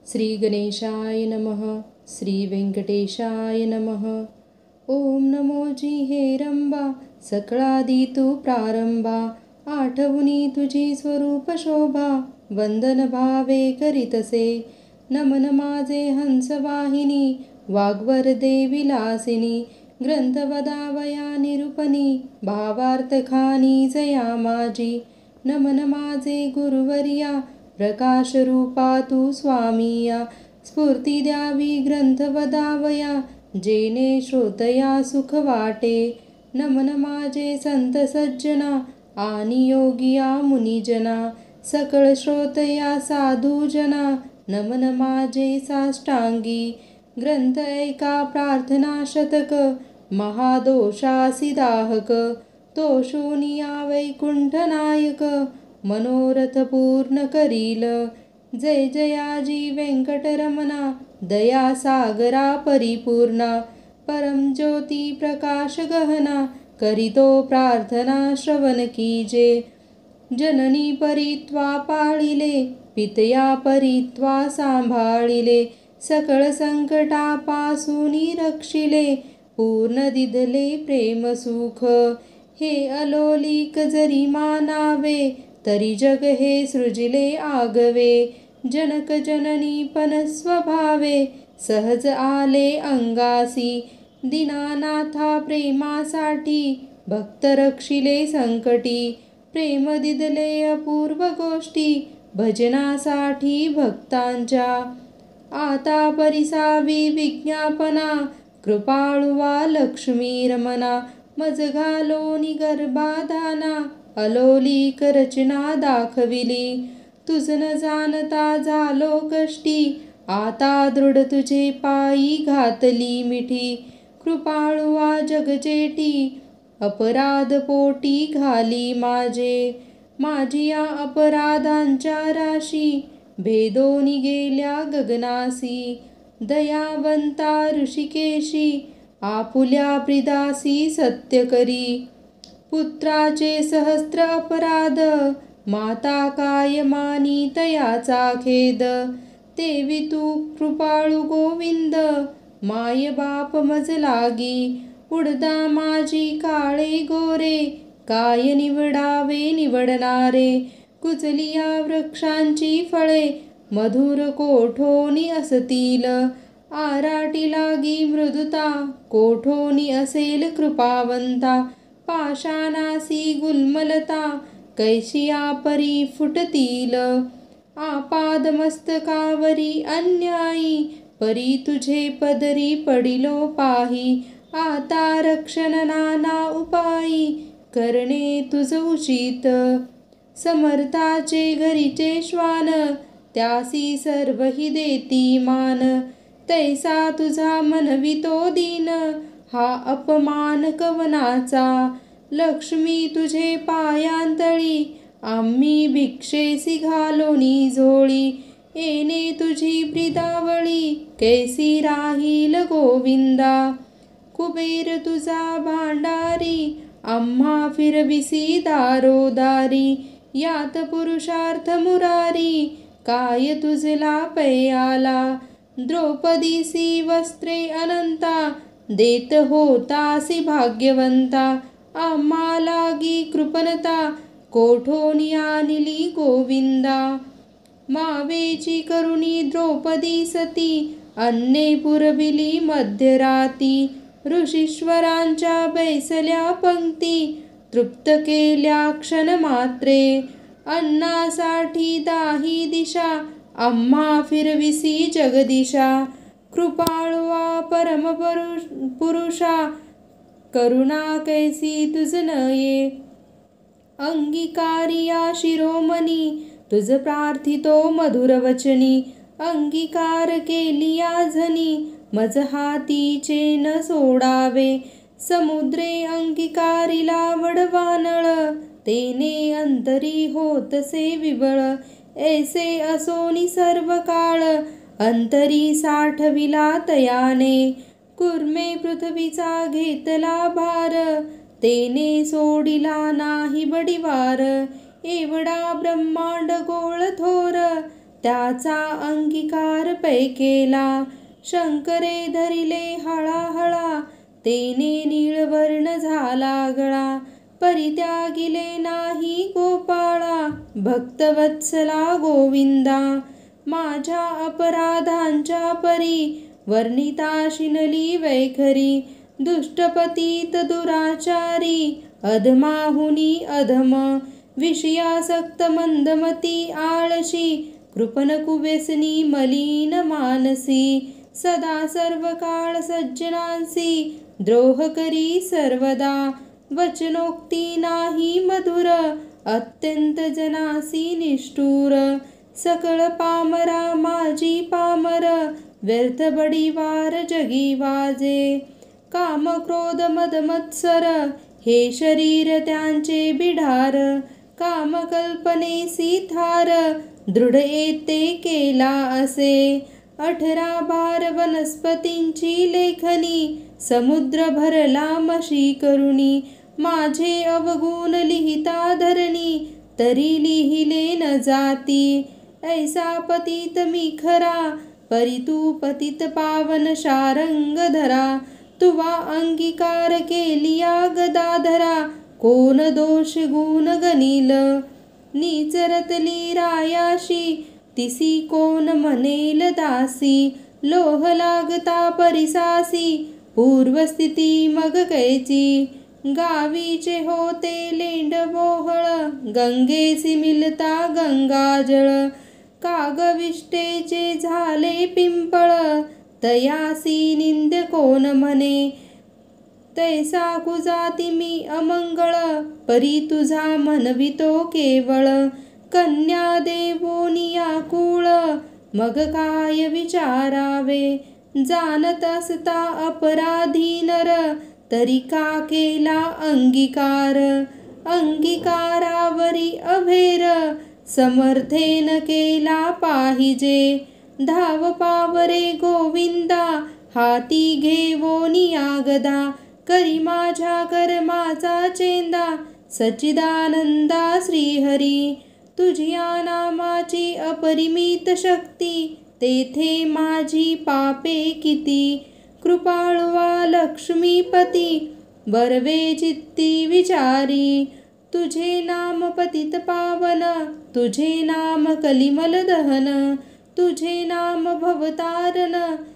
श्री गणेशाय नमः. श्री व्यंकटेशाय नमः. ओम नमो जी हे रंबा, सकळादी तू प्रारंभा. आठवुनी तुझी स्वरूप शोभा, वंदन भावे करीतसे. नमन माझे हंसवाहिनी, वाग्वर विलासिनी. ग्रंथ वदावया निरूपणी, भावार्थ खानी जया माझी. नमन माझे गुरुवर्या, प्रकाश रूपा तू स्वामिया. स्फूर्ती द्यावी ग्रंथ वदावया, जेणे श्रोतया सुख वाटे. नमन माझे संत सज्जना, आणि योगिया मुनिजना. सकळ श्रोतया साधुजना, नमन माझे साष्टांगी. ग्रंथ ऐका प्रार्थना शतक, महादोषासी दाहक. तो शूनिया वैकुंठ नायक, मनोरथ पूर्ण करील. जय जयाजी व्यंकटरमणा, दया सागरा परिपूर्णा. परम ज्योती प्रकाश गहना, करीतो प्रार्थना श्रवण कीजे. जननी परित्वा पाळिले, पितया परित्वा सांभाळिले. सकळ संकटापासूनी रक्षिले, पूर्ण दिधले प्रेम सुख. हे अलोलिक जरी मानावे, तरी जग हे सृजिले आगवे. जनक जननी पण स्वभावे, सहज आले अंगासी. दीनानाथा प्रेमासाठी, भक्त रक्षिले संकटी. प्रेम दिदले अपूर्व गोष्टी, भजनासाठी भक्तांच्या. आता परिसावी विज्ञापना, कृपाळुवा लक्ष्मी रमणा. मज घालोनी गर्भाधाना, अलोलिक रचना दाखविली. तुझ न जाणता झालो कष्टी, आता दृढ तुझे पायी घातली मिठी. कृपाळुवा जगजेटी, अपराध पोटी घाली माझे. माझिया अपराधांच्या राशी, भेदोनी गेल्या गगनासी. दयावंता ऋषिकेशी, आपुल्या प्रिदासी सत्य करी. पुत्राचे सहस्त्र अपराध, माता काय मानी तयाचा खेद. तेवी तू कृपाळू गोविंद, माय बाप मज लागी. उडदा माझी काळे गोरे, काय निवडावे निवडणारे. कुचलिया वृक्षांची फळे, मधुर कोठोनी असतील. आराटी लागी मृदुता, कोठोनी असेल कृपावंता. पाषाणासी गुल्मलता, कैशिया परी फुटतील. आपाद मस्तकावरी अन्यायी, परी तुझे पदरी पडिलो पाही. आता रक्षण नाना उपायी, करणे तुझ उचित. समर्थाचे घरीचे श्वान, त्यासी सर्वही देती मान. तैसा तुझा मनवितो दीन, हा अपमान कवनाचा. लक्ष्मी तुझे पायांतळी, आम्ही भिक्षेसी घालोनी झोळी. येणे तुझी प्रिदावळी, कैसी राहील गोविंदा. कुबेर तुझा भांडारी, आम्हा फिरविसी दारोदारी. यात पुरुषार्थ मुरारी, काय तुझला पयाला. द्रौपदीसी वस्त्रे अनंता, देत होतासी भाग्यवंता. आम्हा लागी कृपणता, कोठोनी आणली गोविंदा. मावेची करुणी द्रौपदी सती, अन्ने पुरविली मध्यराती. ऋषीश्वरांच्या बैसल्या पंक्ती, तृप्त केल्या क्षण मात्रे. अन्नासाठी दाही दिशा, आम्हा फिरविसी जगदिशा. कृपाळुवा परम पुरुषा, करुणा कैसी तुझ नये. अंगीकारिया शिरोमणी, तुझ प्रार्थितो मधुर वचनी. अंगीकार केलिया झनी, मज हातीचे न सोडावे. समुद्रे अंगीकारिला वडवानळ, तेने अंतरी होतसे विबळ. ऐसे असोनी सर्व काळ, अंतरी साठविला तयाने. कुर्मे पृथ्वीचा घेतला भार, तेने सोडिला नाही बडिवार. एवढा ब्रह्मांड गोळ थोर, त्याचा अंगीकार पै केला. शंकरे धरिले हळाहळा, तेने नीळवर्ण झाला गळा. परित्यागिले नाही गोपाळा, भक्तवत्सला गोविंदा. माझ्या अपराधांच्या परी, वर्णिता शिनली वैखरी. दुष्टपतीत दुराचारी, अधमाहुनी अधम. विषयासक्त मंदमती आळशी, कृपण कुव्यसनी मलिन मानसी. सदा सर्व काळ सज्जनांसी, द्रोह करी सर्वदा. वचनोक्ती नाही मधुर, अत्यंत जनासी निष्ठुर. सकळ पामरा माझी पामर, व्यर्थ बडीवार जगी वाजे. काम क्रोध मद मत्सर, हे शरीर त्यांचे बिढार. काम कल्पनेसी थार, दृढ येते केला असे. 18 बार वनस्पतींची लेखनी, समुद्र भरला मशी करुणी. माझे अवगुण लिहिता धरणी, तरी लिहिले न जाती. ऐसा पतित मी खरा, परी तू पतित पावन शारंग धरा. तुवा अंगीकार केलिया गदाधरा, कोण दोष गुण गणिल. नीचरतली रायाशी, तिसी कोण म्हणेल दासी. लोह लागता परिसासी, पूर्वस्थिती मग कैची. गावीचे होते लेंड बोहळ, गंगेसी मिलता गंगाजळ. कागविष्टेचे झाले पिंपळ, तयासी निंद्य कोण म्हणे. तैसा कुजाती मी अमंगळ, परी तुझा म्हणवितो केवळ. कन्या देवोनिया कुळ, मग काय विचारावे. जाणत असता अपराधी नर, तरी का केला अंगीकार. अंगीकारावरी अभेर, समर्थेन केला पाहिजे. धाव पावरे गोविंदा, हाती घेवोनिया गदा. करी माझ्या कर्माचा चेंदा, सच्चिदानंदा श्रीहरी. तुझ्या नामाची अपरिमित शक्ती, तेथे माझी पापे किती. कृपाळुवा लक्ष्मीपती, बरवे चित्ती विचारी. तुझे नाम पतित पावन, तुझे नाम कलिमल दहन. तुझे नाम भवतारण,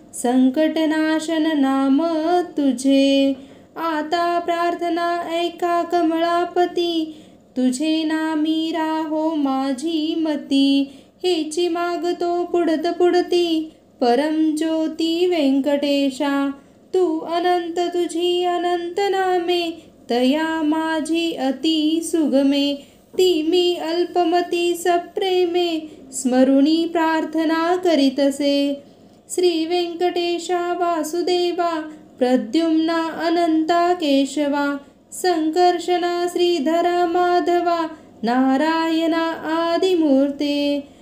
संकटनाशन नाम तुझे. आता प्रार्थना ऐका कमळापती, तुझे नामी राहो माझी मती. हेची मागतो पुढत पुढती, परम ज्योती व्यंकटेशा. तू अनंत तुझी अनंत नामे, तया माझी अति सुगमे. ती मी अल्पमती सप्रेमे, स्मरुणी प्रार्थना करीतसे. श्री व्यंकटेशा वासुदेवा, प्रद्युम्ना अनंता केशवा. संकर्षणा श्रीधरा माधवा, नारायणा आदिमूर्ते.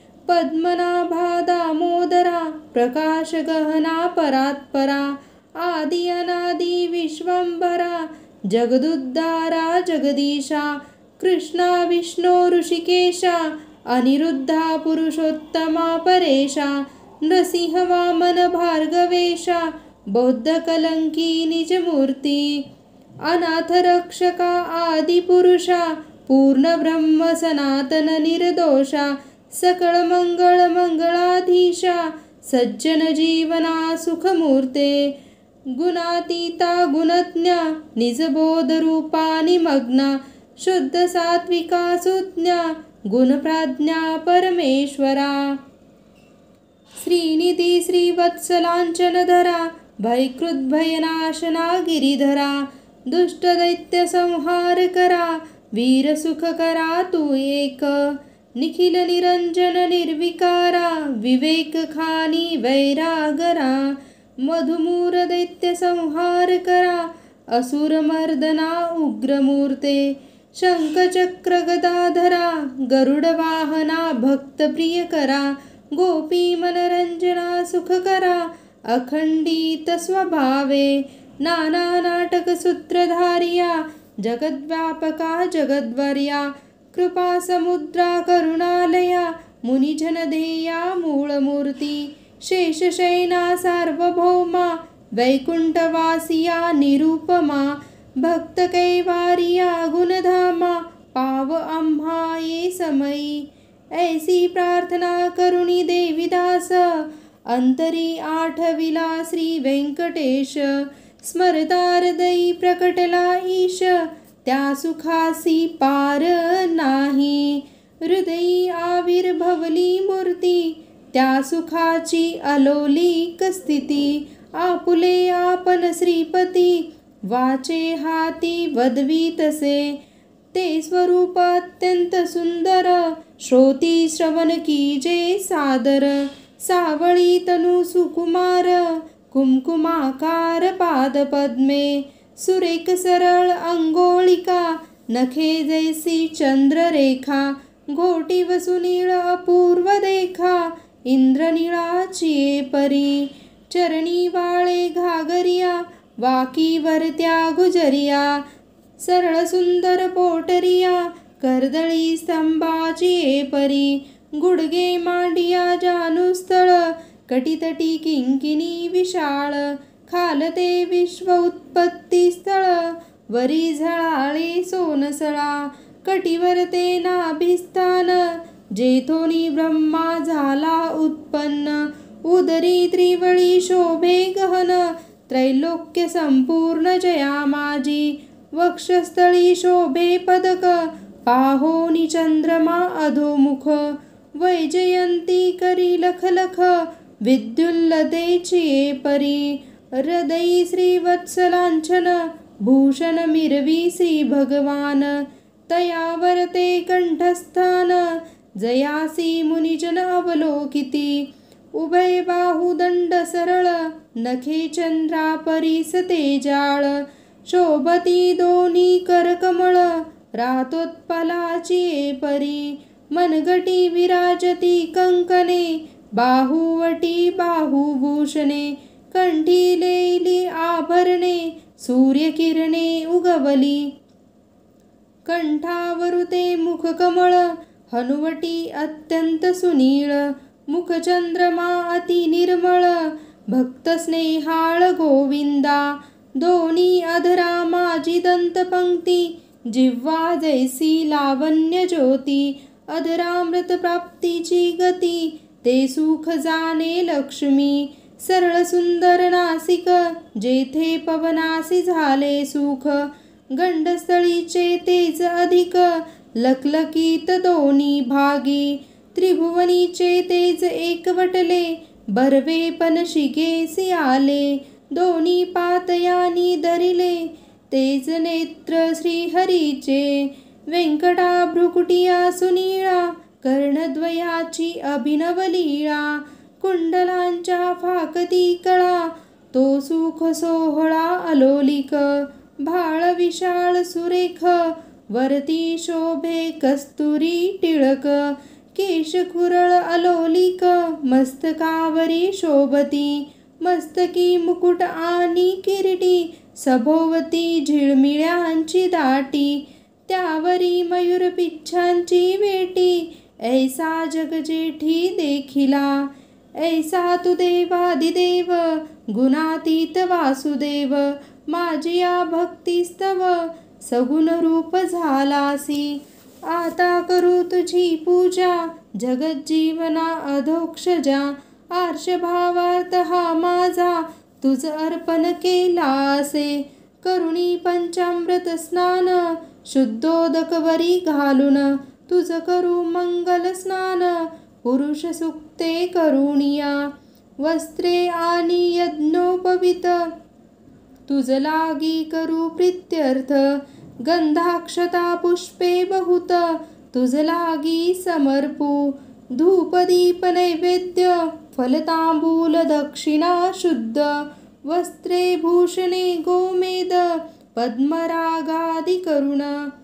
पद्मनाभा दामोदरा, प्रकाश गहना परात्परा. आदि अनादि विश्वंभरा, जगदुद्धारा जगदीशा. कृष्णा विष्णो ऋषिकेशा, अनिरुद्धा पुरुषोत्तमा परेशा. नृसिंह वामन भार्गवेशा, बौद्ध कलंकी निजमूर्ती. अनाथ रक्षका आदिपुरुषा, पूर्ण ब्रह्म सनातन निर्दोषा. सकळ मंगळ मंगळाधीशा, सज्जन जीवना सुखमूर्ते. गुणातीता गुणज्ञा, निजबोध रूपा निमग्ना. शुद्ध सात्विका सुज्ञा, गुणप्राज्ञा परमेश्वरा. श्रीनिधी श्रीवत्सलांचनधरा, भयकृत भयनाशना गिरिधरा. दुष्ट दैत्य संहार करा, वीर सुख करा तू एक. निखिल निरंजन निर्विकारा, विवेक खानी वैरागरा. मधुमूर दैत्य संहार करा, असुर मर्दना उग्रमूर्ते. शंखचक्र गदाधरा, गरुड वाहना भक्त प्रिय करा. गोपी मनरंजना सुख करा, अखंडित स्वभावे. नाना नाटक सूत्रधारिया, जगद्व्यापका जगद्वर्या. कृपा समुद्रा करुणालया, मुनिजन ध्येया मूळमूर्ती शेषशयना सार्वभौमा वैकुंठवासिया निरुपमा भक्त कैवारिया गुणधामा पाव आम्हा ये समयी ऐसी प्रार्थना करुणी देविदास अंतरी आठविला श्री व्यंकटेश स्मरता हृदयी प्रकटला ईश त्या सुखासी पार नाही हृदयी आविर्भवली मूर्ती त्या सुखाची अलौलिक स्थिती आपुले आपण श्रीपती वाचे हाती वदवी तसे ते स्वरूप अत्यंत सुंदर श्रोती श्रवण कीजे सादर सावळी तनु सुकुमार कुमकुमाकार पादपद्मे सुरेख सरळ अंगोळिका नखे जैसी चंद्ररेखा घोटी वसुनीळ अपूर्व देखा इंद्रनीळाची परी चरणी वाळे घागरिया वाकीवरत्या गुजरिया सरळ सुंदर पोटरिया कर्दळी स्तंभाची परी गुडगे मांडिया जानुस्थळ कटितटी किंकिणी विशाळ खालते विश्व उत्पत्ती स्थळ वरी झळाळे सोनसळा कटिवर ते नाभिस्थान जेथोनी ब्रह्मा झाला उत्पन्न उदरी त्रिवळी शोभे गहन त्रैलोक्य संपूर्ण जया माझी वक्षस्थळी शोभे पदक पाहोनी चंद्रमा अधोमुख वैजयंती करी लखलख विद्युल्लतेची परी हृदयी श्रीवत्सलांछन भूषण मिरवी श्री भगवान तयावर ते कंठस्थान जयासी मुनिजन अवलोकिती उभय बाहुदंड सरळ नखे चंद्रा परीसते जाळ शोभती दोन्ही करकमळ रातोत्पलाची परी मनगटी विराजती कंकणे बाहुवटी बाहुभूषणे कंठी लेली आभरणे सूर्यकिरणे उगवली कंठावरुते मुखकमळ हनुवटी अत्यंत सुनीळ मुखचंद्रमा अति निर्मळ भक्त स्नेहाळ गोविंदा दोन्ही अधरा माझी दंतपंक्ती जिव्हा जैसी लावण्य ज्योती अधरामृत प्राप्तीची गती ते सुख जाणे लक्ष्मी सरळ सुंदर नासिक जेथे पवनासी झाले सुख गंडस्थळीचे तेज अधिक लखलकीत दोन्ही भागी त्रिभुवनीचे तेज एकवटले बर्वे पण शिगेसी आले दोन्ही पातयानी धरिले तेज नेत्र श्रीहरीचे व्यंकटा भ्रुकुटिया सुनीळा कर्णद्वयाची अभिनव लीळा कुंडलांच्या फाकती कळा तो सुख सोहळा अलोलिक भाळ विशाळ सुरेख वरती शोभे कस्तुरी टिळक केश कुरळ अलोलिक मस्तकावरी शोभती मस्तकी मुकुट आणि किरीटी सभोवती झिळमिळ्यांची दाटी त्यावरी मयूर पिच्छांची वेटी ऐसा जग जेठी देखिला ऐसा तू देवादिदेव गुणातीत वासुदेव माझिया भक्तिस्तव सगुण रूप झालासी आता करू तुझी पूजा जगज्जीवना अधोक्षजा आर्ष भावार्थ हा माझा तुझ अर्पण केलासे करुणी पंचामृत स्नान शुद्धोदक वरी घालून तुझ करू मंगल स्नान पुरुष सुक्ते करुणिया वस्त्रे आणि यज्ञोपवित तुझ लागी करू प्रीत्यर्थ गंधाक्षता पुष्पे बहुत तुझ लागी समर्पू धूपदीप नैवेद्य फलतांबूल दक्षिणा शुद्ध वस्त्रे भूषणे गोमेद पद्मरागादि करुण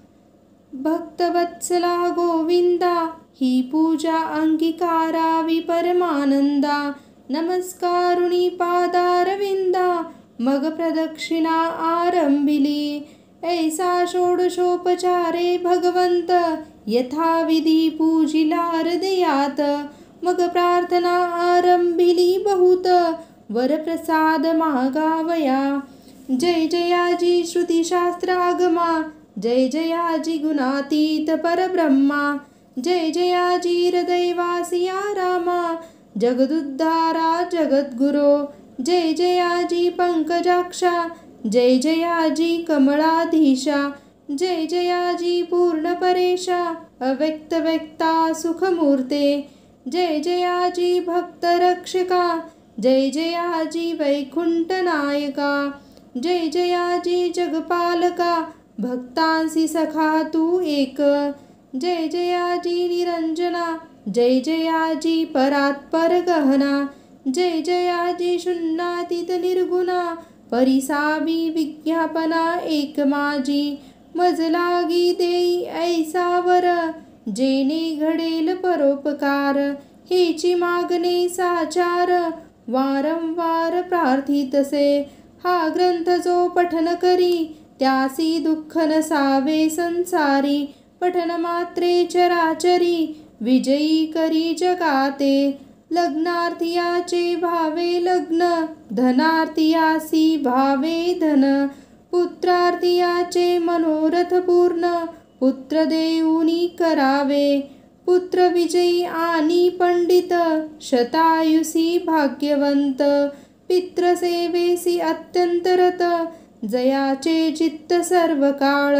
भक्तवत्सला गोविंदा ही पूजा अंगीकारावी परमानंदा नमस्कारुणी पादारविंदा मग प्रदक्षिणा आरंभिली ऐसा षोडशोपचारे भगवंत यथाविधी पूजिला हृदयात, मग प्रार्थना आरंभिली बहुत, वरप्रसाद मागावया. जय जयाजी श्रुतिशास्त्र आगमा, जय जयाजी गुणातीत परब्रह्मा. जय जयाजी हृदयवासिया रामा, जगदुद्धारा जगद्गुरो. जय जयाजी पंकजाक्षा, जय जयाजी कमळाधीशा. जय जयाजी पूर्णपरेशा, अव्यक्त व्यक्ता सुखमूर्ते. जय जयाजी भक्तरक्षका, जय जयाजी वैकुंठनायका. जय जयाजी जगपालका, भक्तांसी सखा तू एक. जय जयाजी निरंजना, जय जयाजी परात्पर गहना. जय जयाजी शून्यातीत निर्गुणा, परिसावी विज्ञापना एक माझी. मज लागी देई ऐसा वर, जेणे घडेल परोपकार. हेची मागणे साचार, वारंवार प्रार्थितसे. हा ग्रंथ जो पठन करी, त्यासी दुःख नसावे संसारी. पठन मात्रे चराचरी, विजयी करी जगाते. लग्नार्थियाचे भावे लग्न, धनार्थियासी भावे धन. पुत्रार्थियाचे मनोरथ पूर्ण, पुत्र देऊनी करावे. पुत्र विजयी आणि पंडित, शतायुषी भाग्यवंत. पितृसेवेसी अत्यंत रत, जयाचे चित्त सर्व काळ.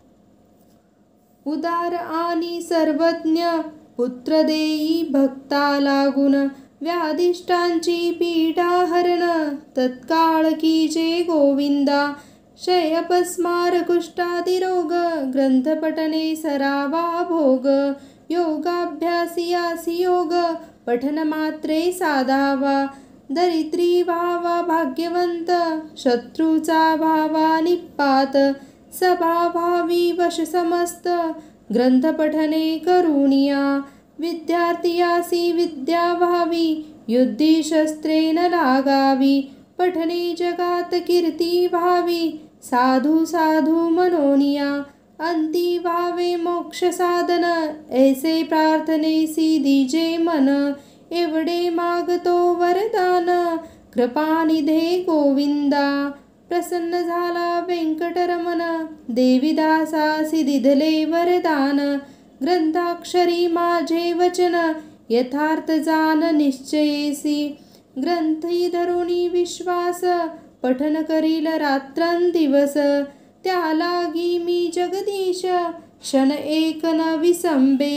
उदार आणि सर्वज्ञ, पुत्र देई भक्ता लागून. व्याधिष्टांची पीडा हरण, तत्काळ कीजे गोविंदा. क्षय अपस्मार कुष्ठादी रोग, ग्रंथपठने सरावा भोग. योगाभ्यासियासी योग, पठन मात्रे साधावा. दरिद्री भावा भाग्यवंत, शत्रूचा भावा निपात. सभाभावी वश समस्त, ग्रंथपठने करुणिया. विद्यार्थियासी विद्या व्हावी, युद्धी शस्त्रे न लागावी. पठने जगात कीर्ती व्हावी, साधू साधू मनोनिया. अंती व्हावे मोक्ष साधन, ऐसे प्रार्थनेसी दिजे मन. एवढे मागतो वरदान, कृपानिधे गोविंदा. प्रसन्न झाला व्यंकटरमण, देवीदासासी दिधले वरदान. ग्रंथाक्षरी माझे वचन, यथार्थ जान निश्चयेसी. ग्रंथी धरुनी विश्वास, पठन करील रात्रंदिवस. त्या लागी मी जगदीश, क्षण एक न विसंबे.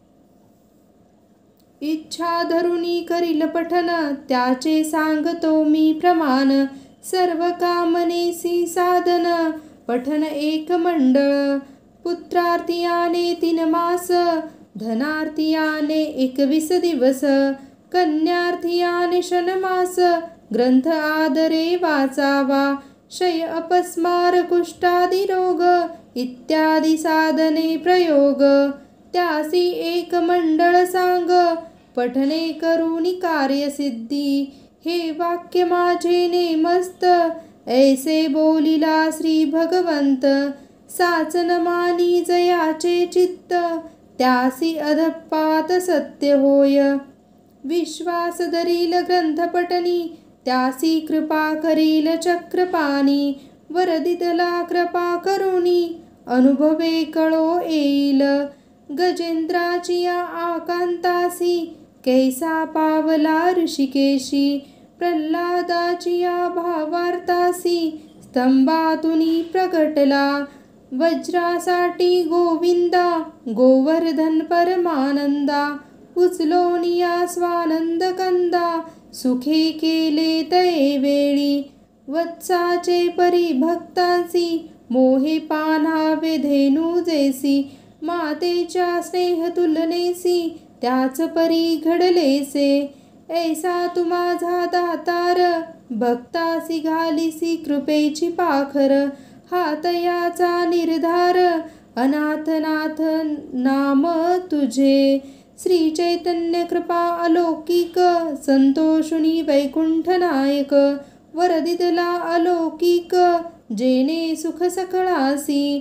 इच्छा धरुनी करील पठन, त्याचे सांगतो मी प्रमाण. सर्व कामनेसी साधन, पठन एक मंडळ. पुत्रार्थियाने 3 मास, धनार्थियाने 21 दिवस. कन्यार्थियाने षण्मास, ग्रंथ आदरे वाचावा. क्षय अपस्मार कुष्ठादी रोग, इत्यादी साधने प्रयोग. त्यासी एक मंडळ सांग, पठने करुनी कार्यसिद्धी. हे वाक्य माझे नेमस्त, ऐसे बोलिला श्री भगवंत. साचन मानी जयाचे चित्त, त्यासी अधपात सत्य होय. विश्वास धरील ग्रंथपठनी, त्यासी कृपा करील चक्रपाणी. वरदितला कृपा करुणी, अनुभवे कळो येईल. गजेंद्राची या आकांतासी, कैसा पावला ऋषिकेशी. प्रल्हादाची या भावार्थासी, स्तंभातुनी प्रगटला. वज्रासाठी गोविंदा, गोवर्धन परमानंदा. उचलोनिया स्वानंद कंदा, सुखे केले तये वेळी. वत्साचे परी भक्तांसी, मोहे पान्हावे धेनू जैसी. मातेच्या स्नेह तुलनेसी, त्याच परी घडलेसे. ऐसा तू माझा दातार, भक्तासी घालीसी कृपेची पाखर. हात याचा निर्धार, अनाथनाथ नाम तुझे. श्री चैतन्य कृपा अलौकिक, संतोषुनी वैकुंठ नायक. वरदितला अलौकिक, जेणे सुख सकळासी.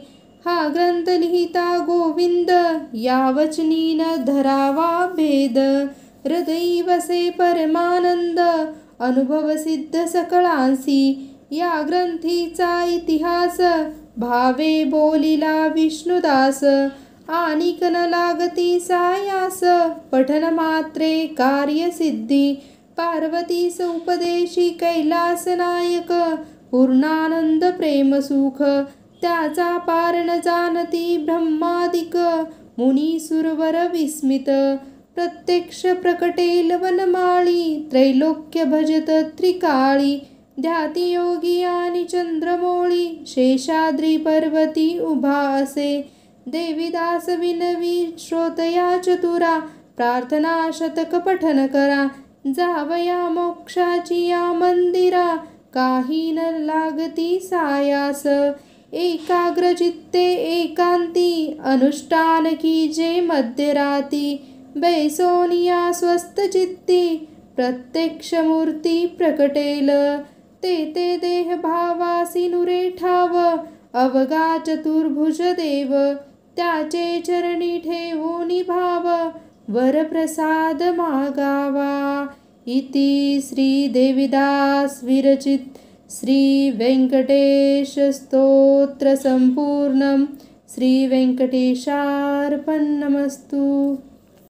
हा ग्रंथ लिहिता गोविंद, या वचनी न धरावा भेद. हृदयी वसे परमानंद, अनुभव सिद्ध सकळांसी. या ग्रंथीचा इतिहास, भावे बोलिला विष्णुदास. आनिक न लागती सायास, पठन मात्रे कार्यसिद्धी. पार्वतीस उपदेशी कैलास नायक, पूर्णानंद प्रेम सुख. त्याचा पार न जाणती ब्रह्मादिक, मुनी सुरवर विस्मित. प्रत्यक्ष प्रकटेल वनमाळी, त्रैलोक्य भजत त्रिकाळी. ध्याती योगी आणि चंद्रमौळी, शेषाद्री पर्वती उभा असे. देवीदास विनवी श्रोतया चतुरा, प्रार्थना शतक पठन करा. जावया मोक्षाची या मंदिरा, काही न लागती सायास. एकाग्र चित्ते एकांती, अनुष्ठान कीजे मध्यराती. बैसोनिया स्वस्थ चित्ती, प्रत्यक्ष मूर्ती प्रकटेल. ते देह भावासी नुरे ठाव, अवघा चतुर्भुज देव. त्याचे चरणी ठेवूनी भाव, वरप्रसाद मागावा. इति श्री देविदास विरचित श्री वेंकटेश स्तोत्र संपूर्णम. श्री वेंकटेशार्पणमस्तु.